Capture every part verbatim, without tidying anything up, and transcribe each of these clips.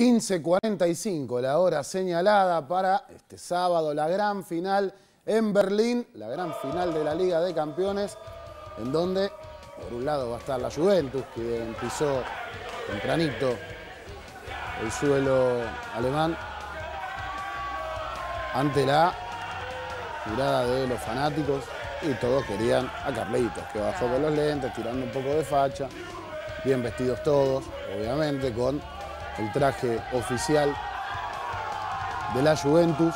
quince cuarenta y cinco, la hora señalada para este sábado, la gran final en Berlín, la gran final de la Liga de Campeones, en donde, por un lado, va a estar la Juventus, que pisó tempranito el suelo alemán, ante la mirada de los fanáticos, y todos querían a Carlitos, que bajó con los lentes, tirando un poco de facha, bien vestidos todos, obviamente, con el traje oficial de la Juventus.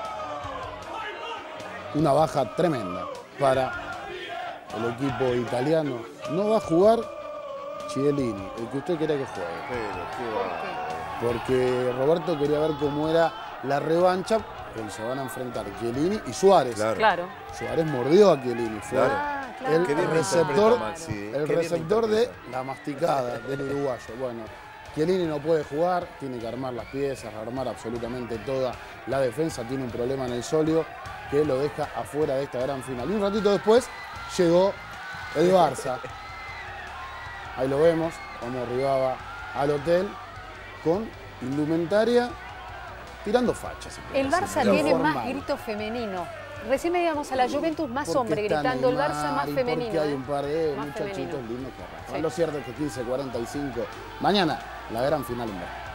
Una baja tremenda para el equipo italiano. No va a jugar Chiellini, el que usted quería que juegue. Porque Roberto quería ver cómo era la revancha, cuando se van a enfrentar Chiellini y Suárez. Claro. Claro. Suárez mordió a Chiellini, fue Ah, claro. el Qué bien receptor, Maxi, ¿eh? el Qué bien receptor de interpreta. la masticada del uruguayo. Bueno, Chiellini no puede jugar, tiene que armar las piezas, armar absolutamente toda la defensa, tiene un problema en el sóleo que lo deja afuera de esta gran final. Y un ratito después llegó el Barça. Ahí lo vemos, cómo arribaba al hotel con indumentaria tirando fachas. El Barça Lo tiene formal. más grito femenino. Recién veíamos a la Juventus más Porque hombre está gritando, el Neymar Barça más y femenino. Porque hay ¿eh? un par de Más muchachitos femenino. lindos que arrancan. Sí. Lo cierto es que quince cuarenta y cinco, mañana la gran final en Berlín.